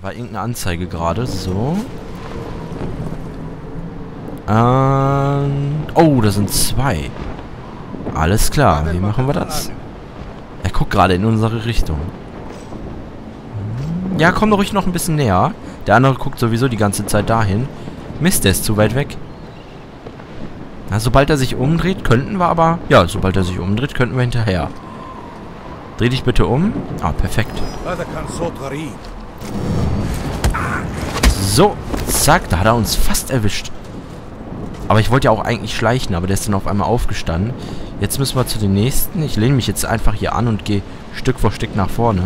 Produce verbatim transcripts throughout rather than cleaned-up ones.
War irgendeine Anzeige gerade. So. Ähm. Oh, da sind zwei. Alles klar. Wie machen wir das? Er guckt gerade in unsere Richtung. Ja, komm doch ruhig noch ein bisschen näher. Der andere guckt sowieso die ganze Zeit dahin. Mist, der ist zu weit weg. Na, sobald er sich umdreht, könnten wir aber... Ja, sobald er sich umdreht, könnten wir hinterher. Dreh dich bitte um. Ah, perfekt. So, zack, da hat er uns fast erwischt. Aber ich wollte ja auch eigentlich schleichen, aber der ist dann auf einmal aufgestanden. Jetzt müssen wir zu den nächsten. Ich lehne mich jetzt einfach hier an und gehe Stück vor Stück nach vorne.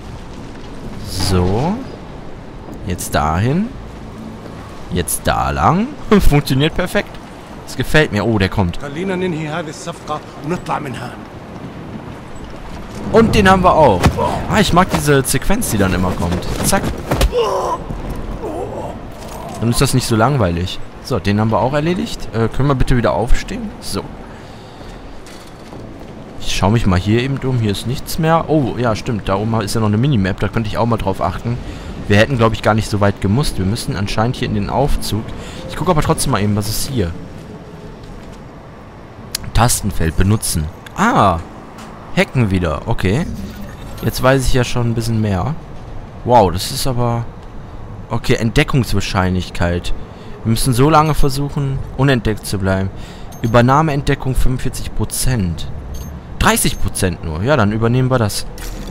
So. Jetzt dahin. Jetzt da lang. Funktioniert perfekt. Das gefällt mir. Oh, der kommt. Und den haben wir auch. Ah, ich mag diese Sequenz, die dann immer kommt. Zack. Dann ist das nicht so langweilig. So, den haben wir auch erledigt. Äh, können wir bitte wieder aufstehen? So. Ich schaue mich mal hier eben um. Hier ist nichts mehr. Oh, ja, stimmt. Da oben ist ja noch eine Minimap. Da könnte ich auch mal drauf achten. Wir hätten, glaube ich, gar nicht so weit gemusst. Wir müssen anscheinend hier in den Aufzug. Ich gucke aber trotzdem mal eben, was ist hier. Tastenfeld benutzen. Ah. Hacken wieder. Okay. Jetzt weiß ich ja schon ein bisschen mehr. Wow, das ist aber... Okay, Entdeckungswahrscheinlichkeit. Wir müssen so lange versuchen, unentdeckt zu bleiben. Übernahmeentdeckung fünfundvierzig Prozent. dreißig Prozent nur. Ja, dann übernehmen wir das.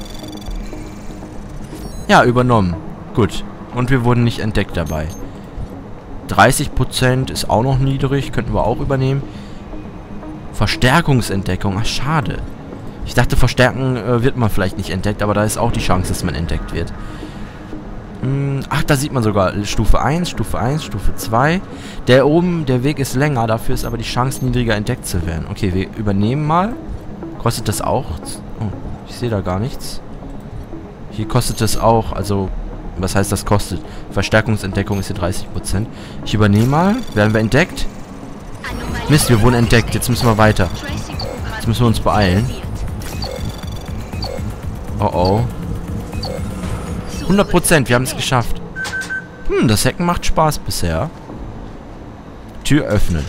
Ja, übernommen. Gut. Und wir wurden nicht entdeckt dabei. dreißig Prozent ist auch noch niedrig. Könnten wir auch übernehmen. Verstärkungsentdeckung. Ach, schade. Ich dachte, verstärken äh, wird man vielleicht nicht entdeckt, aber da ist auch die Chance, dass man entdeckt wird. Hm, ach, da sieht man sogar Stufe eins, Stufe eins, Stufe zwei. Der oben, der Weg ist länger, dafür ist aber die Chance niedriger, entdeckt zu werden. Okay, wir übernehmen mal. Kostet das auch? Oh, ich sehe da gar nichts. Hier kostet es auch, also, was heißt das kostet? Verstärkungsentdeckung ist hier dreißig Prozent. Ich übernehme mal. Werden wir entdeckt? Mist, wir wurden entdeckt. Jetzt müssen wir weiter. Jetzt müssen wir uns beeilen. Oh oh. hundert Prozent, wir haben es geschafft. Hm, das Hacken macht Spaß bisher. Tür öffnen.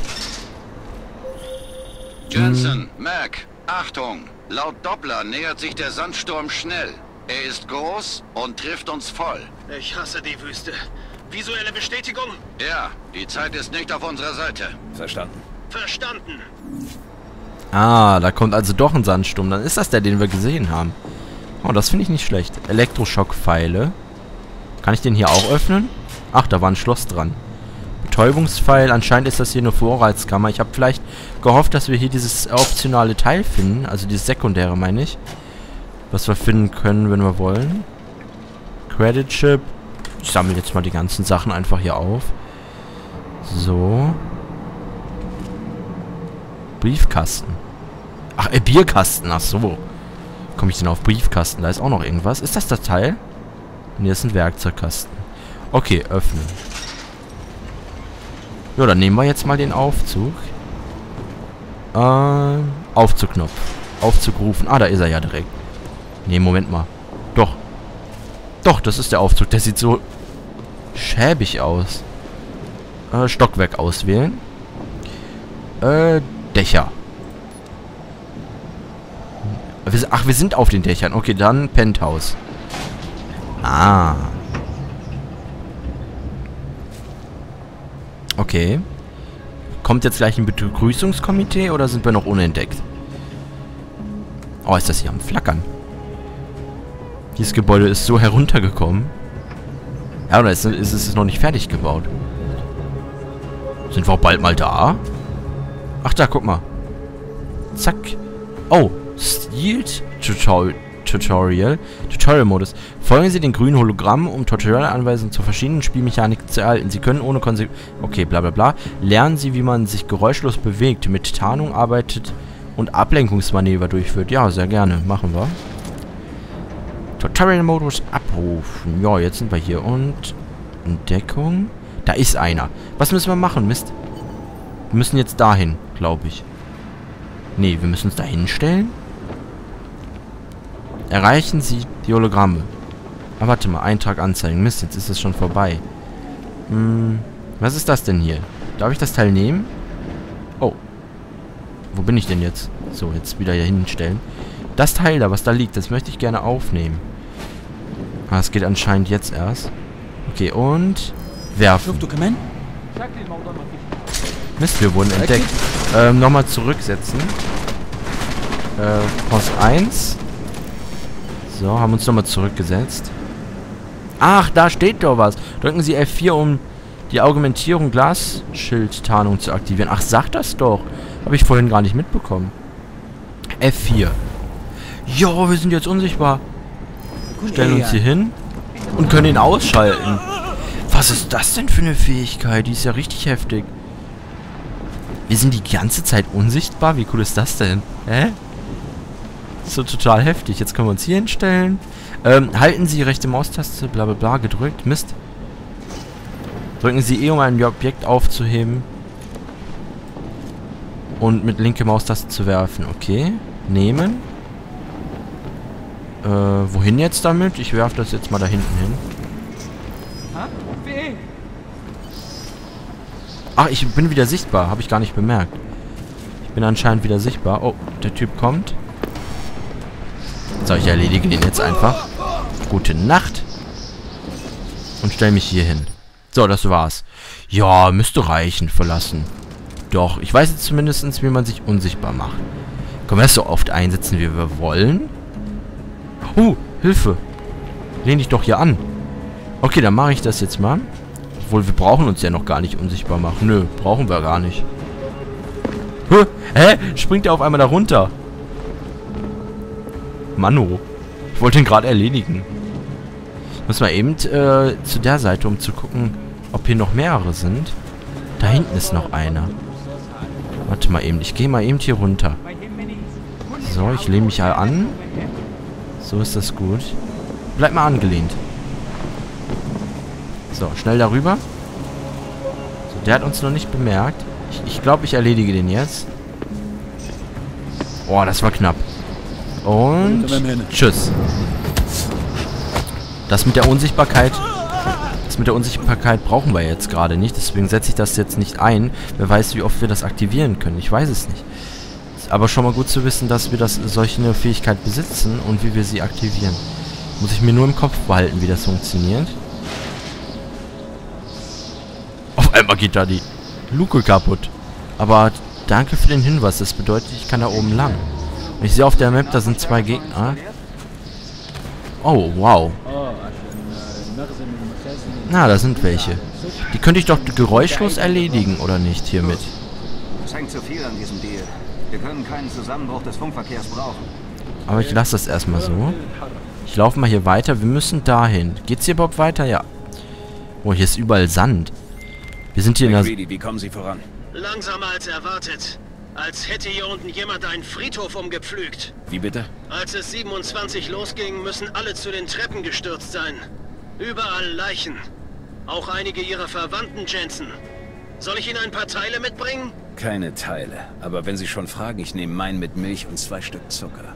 Jensen, Mac, Achtung! Laut Doppler nähert sich der Sandsturm schnell. Er ist groß und trifft uns voll. Ich hasse die Wüste. Visuelle Bestätigung? Ja, die Zeit ist nicht auf unserer Seite. Verstanden. Verstanden. Ah, da kommt also doch ein Sandsturm. Dann ist das der, den wir gesehen haben. Oh, das finde ich nicht schlecht. Elektroschockpfeile. Kann ich den hier auch öffnen? Ach, da war ein Schloss dran. Betäubungspfeil. Anscheinend ist das hier eine Vorratskammer. Ich habe vielleicht gehofft, dass wir hier dieses optionale Teil finden. Also dieses sekundäre, meine ich. Was wir finden können, wenn wir wollen. Credit Chip. Ich sammle jetzt mal die ganzen Sachen einfach hier auf. So. Briefkasten. Ach, äh, Bierkasten. Ach so. Komme ich denn auf Briefkasten? Da ist auch noch irgendwas. Ist das das Teil? Ne, das ist ein Werkzeugkasten. Okay, öffnen. Ja, dann nehmen wir jetzt mal den Aufzug. Äh, Aufzugknopf. Aufzug rufen. Ah, da ist er ja direkt. Ne, Moment mal. Doch. Doch, das ist der Aufzug. Der sieht so schäbig aus. Äh, Stockwerk auswählen. Äh, Dächer. Ach, wir sind auf den Dächern. Okay, dann Penthouse. Ah. Okay. Kommt jetzt gleich ein Begrüßungskomitee oder sind wir noch unentdeckt? Oh, ist das hier am Flackern. Dieses Gebäude ist so heruntergekommen. Ja, oder ist, ist es noch nicht fertig gebaut? Sind wir auch bald mal da? Ach, da, guck mal. Zack. Oh. Stealed Tutorial. Tutorial. Tutorial-Modus. Folgen Sie den grünen Hologramm, um Tutorial-Anweisungen zur verschiedenen Spielmechanik zu erhalten. Sie können ohne Konsequenz... Okay, bla bla bla. Lernen Sie, wie man sich geräuschlos bewegt, mit Tarnung arbeitet und Ablenkungsmanöver durchführt. Ja, sehr gerne. Machen wir. Tutorial-Modus abrufen. Ja, jetzt sind wir hier. Und... Entdeckung. Da ist einer. Was müssen wir machen? Mist. Wir müssen jetzt dahin, glaube ich. Nee, wir müssen uns da hinstellen. Erreichen Sie die Hologramme. Ah, warte mal. Eintrag anzeigen. Mist, jetzt ist es schon vorbei. Hm, was ist das denn hier? Darf ich das Teil nehmen? Oh. Wo bin ich denn jetzt? So, jetzt wieder hier hinstellen. Das Teil da, was da liegt, das möchte ich gerne aufnehmen. Ah, es geht anscheinend jetzt erst. Okay, und werfen. Mist, wir wurden entdeckt. Ähm, nochmal zurücksetzen. Äh, Post eins. So, haben uns nochmal zurückgesetzt. Ach, da steht doch was. Drücken Sie F vier, um die Augmentierung Glasschildtarnung zu aktivieren. Ach, sag das doch. Habe ich vorhin gar nicht mitbekommen. F vier. Jo, wir sind jetzt unsichtbar. Stellen uns hier hin und können ihn ausschalten. Was ist das denn für eine Fähigkeit? Die ist ja richtig heftig. Wir sind die ganze Zeit unsichtbar? Wie cool ist das denn? Hä? So total heftig. Jetzt können wir uns hier hinstellen. Ähm, halten Sie rechte Maustaste, bla bla bla, gedrückt. Mist. Drücken Sie E, um ein Objekt aufzuheben. Und mit linke Maustaste zu werfen. Okay. Nehmen. Äh, wohin jetzt damit? Ich werfe das jetzt mal da hinten hin. Ach, ich bin wieder sichtbar. Habe ich gar nicht bemerkt. Ich bin anscheinend wieder sichtbar. Oh, der Typ kommt. So, ich erledige den jetzt einfach. Gute Nacht. Und stelle mich hier hin. So, das war's. Ja, müsste reichen. Verlassen. Doch, ich weiß jetzt zumindest, wie man sich unsichtbar macht. Können wir das so oft einsetzen, wie wir wollen? Oh, Hilfe. Lehn dich doch hier an. Okay, dann mache ich das jetzt mal. Obwohl, wir brauchen uns ja noch gar nicht unsichtbar machen. Nö, brauchen wir gar nicht. Huh, hä? Springt er auf einmal da runter? Mano. Ich wollte ihn gerade erledigen. Ich muss mal eben äh, zu der Seite, um zu gucken, ob hier noch mehrere sind. Da hinten ist noch einer. Warte mal eben. Ich gehe mal eben hier runter. So, ich lehne mich an. So ist das gut. Bleib mal angelehnt. So, schnell darüber. So, der hat uns noch nicht bemerkt. Ich, ich glaube, ich erledige den jetzt. Oh, das war knapp. Und tschüss. Das mit der Unsichtbarkeit... Das mit der Unsichtbarkeit brauchen wir jetzt gerade nicht. Deswegen setze ich das jetzt nicht ein. Wer weiß, wie oft wir das aktivieren können. Ich weiß es nicht. Aber schon mal gut zu wissen, dass wir das solche eine Fähigkeit besitzen und wie wir sie aktivieren. Muss ich mir nur im Kopf behalten, wie das funktioniert. Auf einmal geht da die Luke kaputt. Aber danke für den Hinweis. Das bedeutet, ich kann da oben lang. Und ich sehe auf der Map, da sind zwei Gegner. Oh, wow. Na, da sind welche. Die könnte ich doch geräuschlos erledigen, oder nicht, hiermit? Es hängt zu viel an diesem Deal. Wir können keinen Zusammenbruch des Funkverkehrs brauchen. Aber ich lasse das erstmal so. Ich laufe mal hier weiter. Wir müssen dahin. Geht's hier überhaupt weiter? Ja. Oh, hier ist überall Sand. Wir sind hier in der... Wie kommen Sie voran? Langsamer als erwartet. Als hätte hier unten jemand einen Friedhof umgepflügt. Wie bitte? Als es siebenundzwanzig losging, müssen alle zu den Treppen gestürzt sein. Überall Leichen. Auch einige ihrer Verwandten, Jensen. Soll ich Ihnen ein paar Teile mitbringen? Keine Teile. Aber wenn Sie schon fragen, ich nehme meinen mit Milch und zwei Stück Zucker.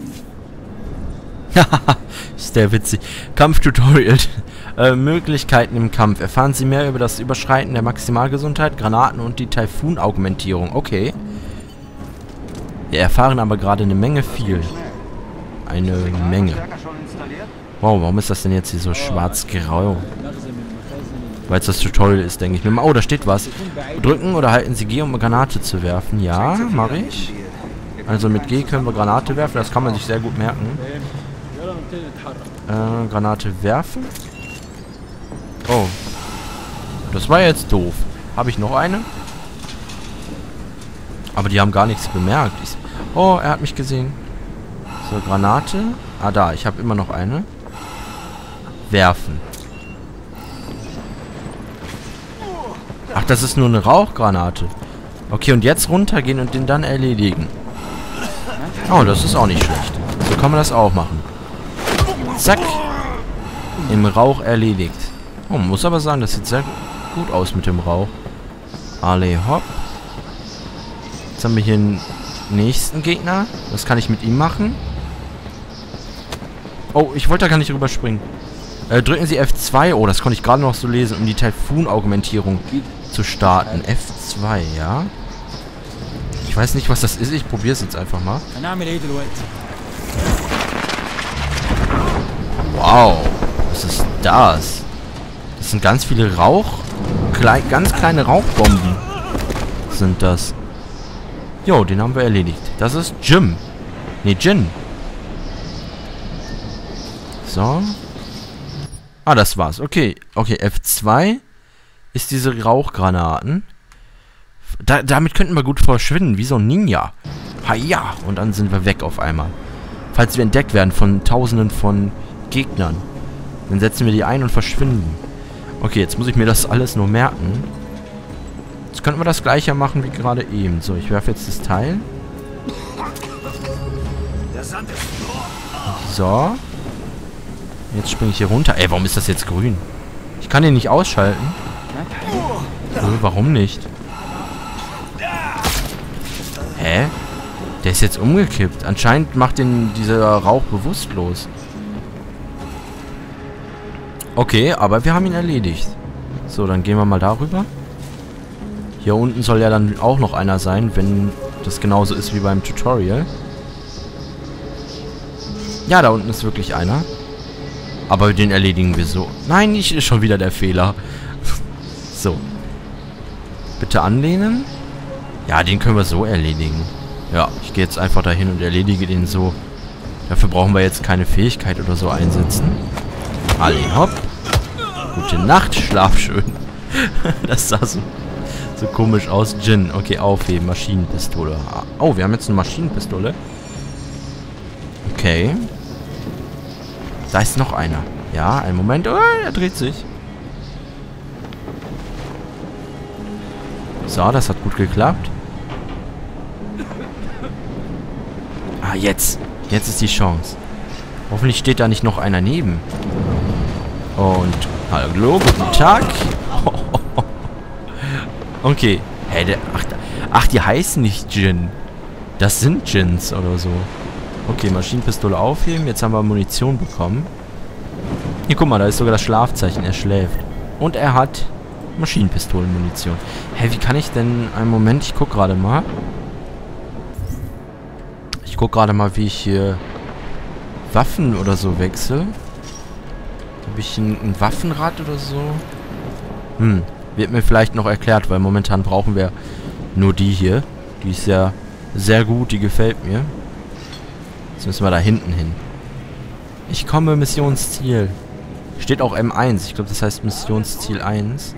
Haha, ist der witzig. Kampftutorial. äh, Möglichkeiten im Kampf. Erfahren Sie mehr über das Überschreiten der Maximalgesundheit, Granaten und die Taifun-Augmentierung. Okay. Wir erfahren aber gerade eine Menge viel. Eine Menge. Wow, warum ist das denn jetzt hier so schwarz-grau? Weil es das Tutorial ist, denke ich mir. Oh, da steht was. Drücken oder halten Sie G, um eine Granate zu werfen. Ja, mache ich. Also mit G können wir Granate werfen. Das kann man sich sehr gut merken. Äh, Granate werfen. Oh. Das war jetzt doof. Habe ich noch eine? Aber die haben gar nichts bemerkt. Ich, oh, er hat mich gesehen. So, Granate. Ah, da. Ich habe immer noch eine. Werfen. Ach, das ist nur eine Rauchgranate. Okay, und jetzt runtergehen und den dann erledigen. Oh, das ist auch nicht schlecht. So kann man das auch machen. Zack. Im Rauch erledigt. Oh, man muss aber sagen, das sieht sehr gut aus mit dem Rauch. Alle hopp. Jetzt haben wir hier einen nächsten Gegner. Was kann ich mit ihm machen? Oh, ich wollte da gar nicht rüberspringen. Äh, drücken Sie F zwei. Oh, das konnte ich gerade noch so lesen, um die Taifun-Augmentierung zu starten. F zwei, ja. Ich weiß nicht, was das ist. Ich probiere es jetzt einfach mal. Wow. Was ist das? Das sind ganz viele Rauch... Klei ganz kleine Rauchbomben sind das. Jo, den haben wir erledigt. Das ist Jim. Ne, Jin. So. Ah, das war's. Okay. Okay, F zwei ist diese Rauchgranaten. Da, damit könnten wir gut verschwinden, wie so ein Ninja. Haja! Und dann sind wir weg auf einmal. Falls wir entdeckt werden von tausenden von Gegnern, dann setzen wir die ein und verschwinden. Okay, jetzt muss ich mir das alles nur merken. Jetzt könnten wir das gleiche machen wie gerade eben. So, ich werfe jetzt das Teil. So. Jetzt springe ich hier runter. Ey, warum ist das jetzt grün? Ich kann den nicht ausschalten. So, warum nicht? Hä? Der ist jetzt umgekippt. Anscheinend macht den dieser Rauch bewusstlos. Okay, aber wir haben ihn erledigt. So, dann gehen wir mal darüber. Hier unten soll ja dann auch noch einer sein, wenn das genauso ist wie beim Tutorial. Ja, da unten ist wirklich einer. Aber den erledigen wir so. Nein, nicht ist schon wieder der Fehler. So. Bitte anlehnen. Ja, den können wir so erledigen. Ja, ich gehe jetzt einfach dahin und erledige den so. Dafür brauchen wir jetzt keine Fähigkeit oder so einsetzen. Alle hopp. Gute Nacht, schlaf schön. Das sah so, so komisch aus. Jin, okay, aufheben. Maschinenpistole. Oh, wir haben jetzt eine Maschinenpistole. Okay. Da ist noch einer. Ja, einen Moment. Oh, er dreht sich. So, das hat gut geklappt. Ah, jetzt. Jetzt ist die Chance. Hoffentlich steht da nicht noch einer neben. Und hallo, guten Tag. Okay. Hä, der, ach, ach, die heißen nicht Jin. Das sind Jins oder so. Okay, Maschinenpistole aufheben. Jetzt haben wir Munition bekommen. Hier, guck mal, da ist sogar das Schlafzeichen. Er schläft. Und er hat Maschinenpistolenmunition. Hä, wie kann ich denn... Einen Moment, ich guck gerade mal. Ich guck gerade mal, wie ich hier Waffen oder so wechsle. Habe ich ein, ein Waffenrad oder so? Hm, wird mir vielleicht noch erklärt, weil momentan brauchen wir nur die hier. Die ist ja sehr gut, die gefällt mir. Jetzt müssen wir da hinten hin. Ich komme, Missionsziel. Steht auch M eins. Ich glaube, das heißt Missionsziel eins.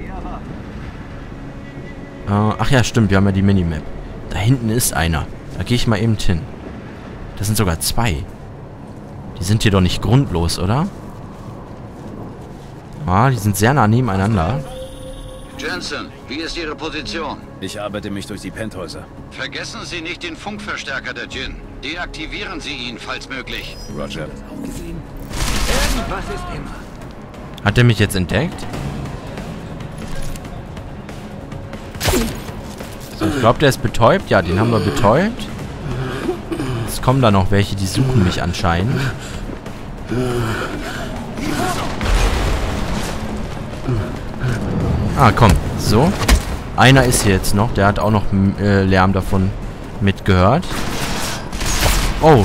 Äh, ach ja, stimmt. Wir haben ja die Minimap. Da hinten ist einer. Da gehe ich mal eben hin. Das sind sogar zwei. Die sind hier doch nicht grundlos, oder? Ah, die sind sehr nah nebeneinander. Jensen, wie ist Ihre Position? Ich arbeite mich durch die Penthäuser. Vergessen Sie nicht den Funkverstärker der Jin. Deaktivieren Sie ihn, falls möglich. Roger. Irgendwas ist immer. Hat er mich jetzt entdeckt? So, ich glaube, der ist betäubt. Ja, den haben wir betäubt. Jetzt kommen da noch welche, die suchen mich anscheinend. Ah, komm. So. Einer ist hier jetzt noch. Der hat auch noch äh, Lärm davon mitgehört. Oh.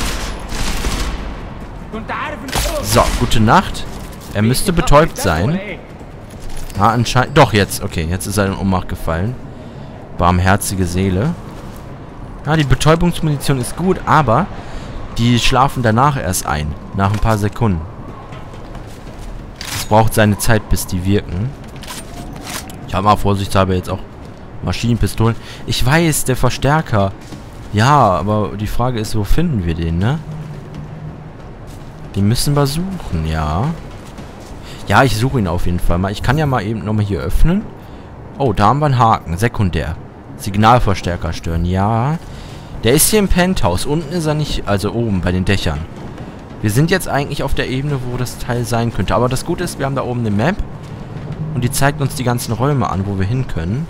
So, gute Nacht. Er müsste betäubt sein. Ah, anscheinend... Doch, jetzt. Okay, jetzt ist er in Ohnmacht gefallen. Barmherzige Seele. Ja, die Betäubungsmunition ist gut, aber die schlafen danach erst ein. Nach ein paar Sekunden. Es braucht seine Zeit, bis die wirken. Ich habe mal vorsichtshalber jetzt auch Maschinenpistolen. Ich weiß, der Verstärker. Ja, aber die Frage ist, wo finden wir den, ne? Den müssen wir suchen, ja. Ja, ich suche ihn auf jeden Fall mal. Ich kann ja mal eben nochmal hier öffnen. Oh, da haben wir einen Haken. Sekundär. Signalverstärker stören. Ja. Der ist hier im Penthouse. Unten ist er nicht, also oben bei den Dächern. Wir sind jetzt eigentlich auf der Ebene, wo das Teil sein könnte. Aber das Gute ist, wir haben da oben eine Map. Und die zeigt uns die ganzen Räume an, wo wir hin können.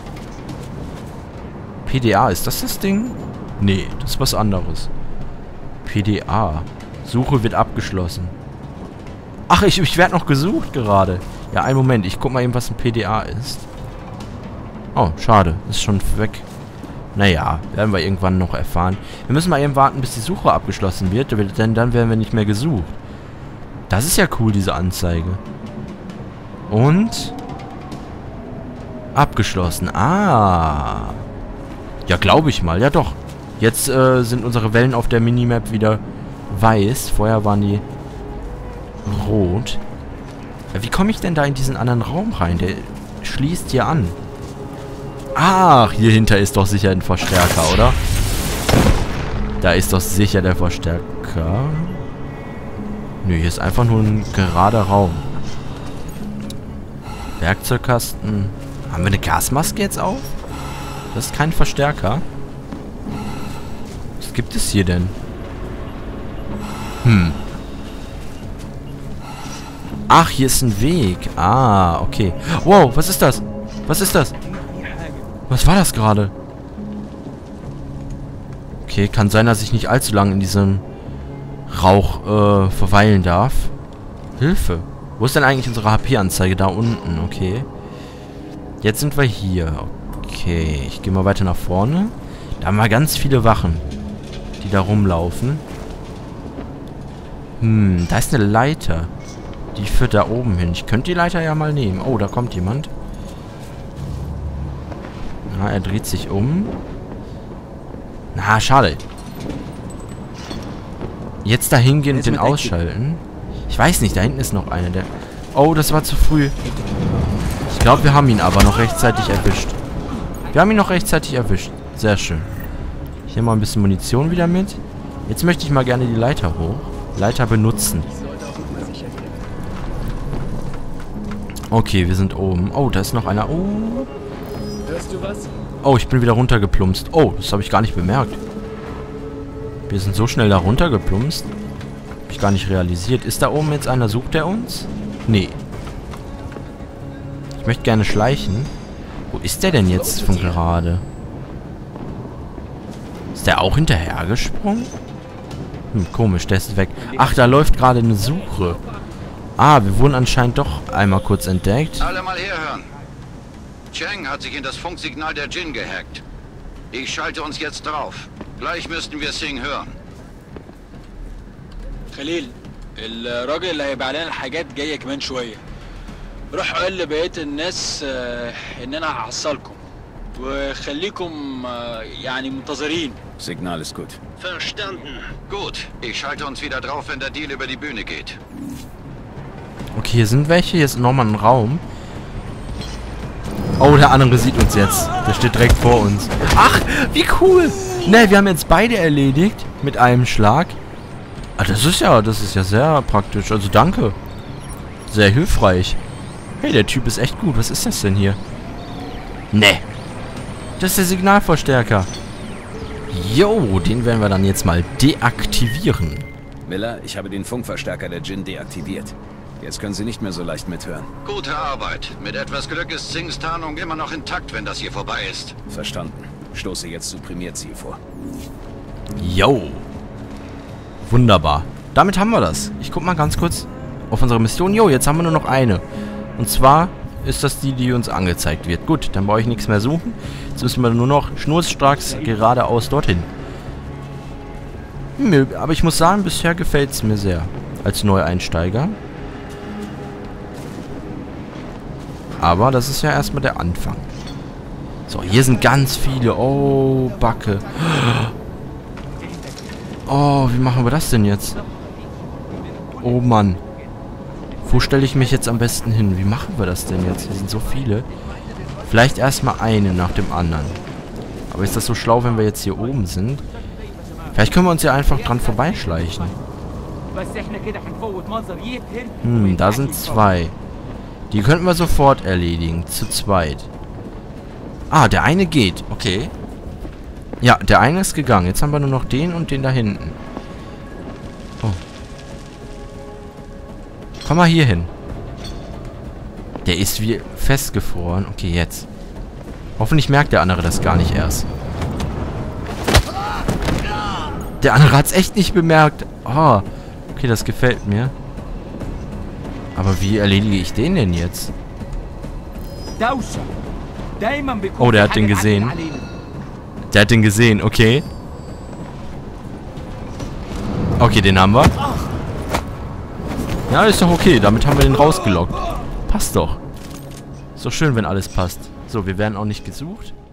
P D A, ist das das Ding? Nee, das ist was anderes. P D A. Suche wird abgeschlossen. Ach, ich, ich werde noch gesucht gerade. Ja, einen Moment. Ich guck mal eben, was ein P D A ist. Oh, schade. Ist schon weg. Naja, werden wir irgendwann noch erfahren. Wir müssen mal eben warten, bis die Suche abgeschlossen wird, denn dann werden wir nicht mehr gesucht. Das ist ja cool, diese Anzeige. Und... abgeschlossen. Ah. Ja, glaube ich mal. Ja, doch. Jetzt äh, sind unsere Wellen auf der Minimap wieder weiß. Vorher waren die rot. Ja, wie komme ich denn da in diesen anderen Raum rein? Der schließt hier an. Ach, hier hinter ist doch sicher ein Verstärker, oder? Da ist doch sicher der Verstärker. Nö, hier ist einfach nur ein gerader Raum. Werkzeugkasten. Haben wir eine Gasmaske jetzt auf? Das ist kein Verstärker. Was gibt es hier denn? Hm. Ach, hier ist ein Weg. Ah, okay. Wow, was ist das? Was ist das? Was war das gerade? Okay, kann sein, dass ich nicht allzu lange in diesem Rauch äh, verweilen darf. Hilfe. Wo ist denn eigentlich unsere H P-Anzeige? Da unten, okay. Jetzt sind wir hier. Okay, ich gehe mal weiter nach vorne. Da haben wir ganz viele Wachen, die da rumlaufen. Hm, da ist eine Leiter. Die führt da oben hin. Ich könnte die Leiter ja mal nehmen. Oh, da kommt jemand. Na, er dreht sich um. Na, schade. Jetzt da hingehen und den ausschalten. Ich weiß nicht, da hinten ist noch einer. Der oh, das war zu früh. Ich glaube, wir haben ihn aber noch rechtzeitig erwischt. Wir haben ihn noch rechtzeitig erwischt. Sehr schön. Ich nehme mal ein bisschen Munition wieder mit. Jetzt möchte ich mal gerne die Leiter hoch. Leiter benutzen. Okay, wir sind oben. Oh, da ist noch einer. Oh. Hörst du was? Oh, ich bin wieder runtergeplumpst. Oh, das habe ich gar nicht bemerkt. Wir sind so schnell da runtergeplumpst. Habe ich gar nicht realisiert. Ist da oben jetzt einer? Sucht er uns? Nee. Ich möchte gerne schleichen. Wo ist der denn jetzt von gerade? Ist der auch hinterhergesprungen? Hm, komisch, der ist weg. Ach, da läuft gerade eine Suche. Ah, wir wurden anscheinend doch einmal kurz entdeckt. Alle mal herhören. Cheng hat sich in das Funksignal der Jinn gehackt. Ich schalte uns jetzt drauf. Gleich müssten wir Singh hören. خليل الراجل اللي هيبقى علينا الحاجات جايه كمان شويه. روح قول لبقيه الناس آه، ان انا هحصلكم وخليكم آه، يعني منتظرين. Signal ist gut. Verstanden. Gut, ich schalte uns wieder drauf, wenn der Deal über die Bühne geht. Okay, hier sind welche. Hier ist nochmal ein Raum. Oh, der andere sieht uns jetzt. Der steht direkt vor uns. Ach, wie cool. Ne, wir haben jetzt beide erledigt. Mit einem Schlag. Ah, das ist ja, das ist ja sehr praktisch. Also danke. Sehr hilfreich. Hey, der Typ ist echt gut. Was ist das denn hier? Ne. Das ist der Signalverstärker. Jo, den werden wir dann jetzt mal deaktivieren. Miller, ich habe den Funkverstärker der Jinn deaktiviert. Jetzt können Sie nicht mehr so leicht mithören. Gute Arbeit. Mit etwas Glück ist Singhs Tarnung immer noch intakt, wenn das hier vorbei ist. Verstanden. Stoße jetzt Supprimierziel vor. Jo. Wunderbar. Damit haben wir das. Ich guck mal ganz kurz auf unsere Mission. Jo, jetzt haben wir nur noch eine. Und zwar ist das die, die uns angezeigt wird. Gut, dann brauche ich nichts mehr suchen. Jetzt müssen wir nur noch schnurstracks geradeaus dorthin. Nö, aber ich muss sagen, bisher gefällt es mir sehr. Als Neueinsteiger. Aber das ist ja erstmal der Anfang. So, hier sind ganz viele. Oh, Backe. Oh, wie machen wir das denn jetzt? Oh, Mann. Wo stelle ich mich jetzt am besten hin? Wie machen wir das denn jetzt? Hier sind so viele. Vielleicht erstmal eine nach dem anderen. Aber ist das so schlau, wenn wir jetzt hier oben sind? Vielleicht können wir uns ja einfach dran vorbeischleichen. Hm, da sind zwei. Die könnten wir sofort erledigen. Zu zweit. Ah, der eine geht. Okay. Ja, der eine ist gegangen. Jetzt haben wir nur noch den und den da hinten. Oh. Komm mal hier hin. Der ist wie festgefroren. Okay, jetzt. Hoffentlich merkt der andere das gar nicht erst. Der andere hat es echt nicht bemerkt. Oh. Okay, das gefällt mir. Aber wie erledige ich den denn jetzt? Oh, der hat den gesehen. Der hat den gesehen, okay. Okay, den haben wir. Ja, ist doch okay. Damit haben wir den rausgelockt. Passt doch. Ist doch schön, wenn alles passt. So, wir werden auch nicht gesucht.